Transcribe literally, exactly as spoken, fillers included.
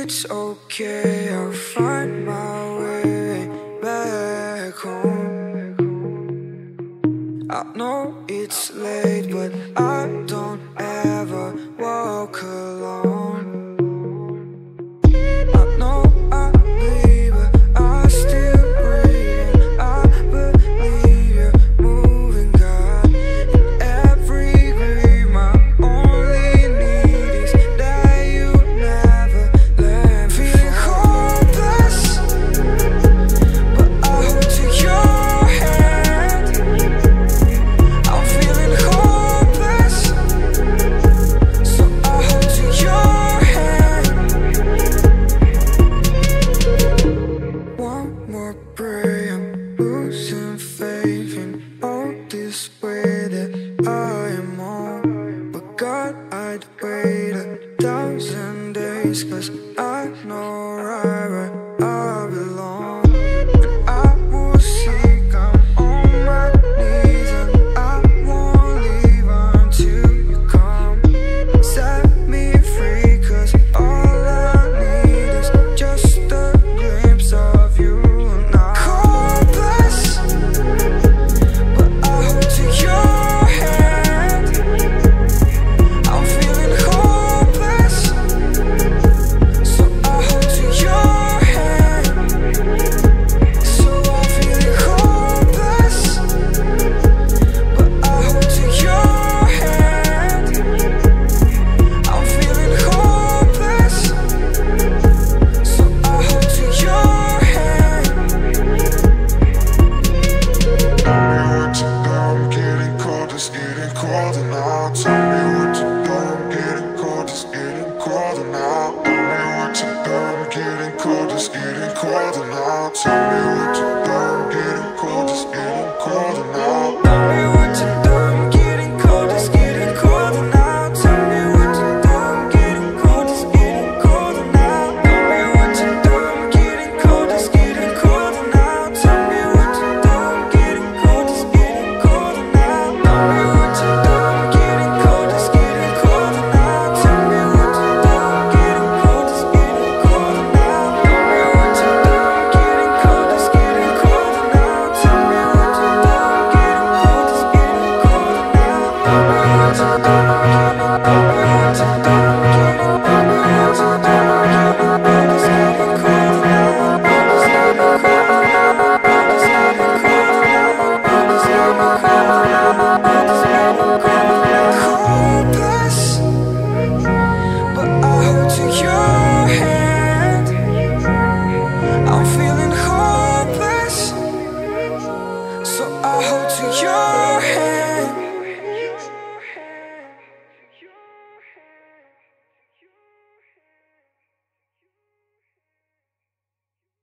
it's okay, I'll find my way back home. I know it's late, but I don't ever walk alone. I know I bleed, but I still breathe. I believe you're moving, God. In every grief, my only need is that you never let me feeling hopeless, but I hold to your hand. I'm feeling hopeless, so I hold to your hand. One more prayer, I'm losing faith in all this way that I am on. But God, I'd wait a thousand days, 'cause I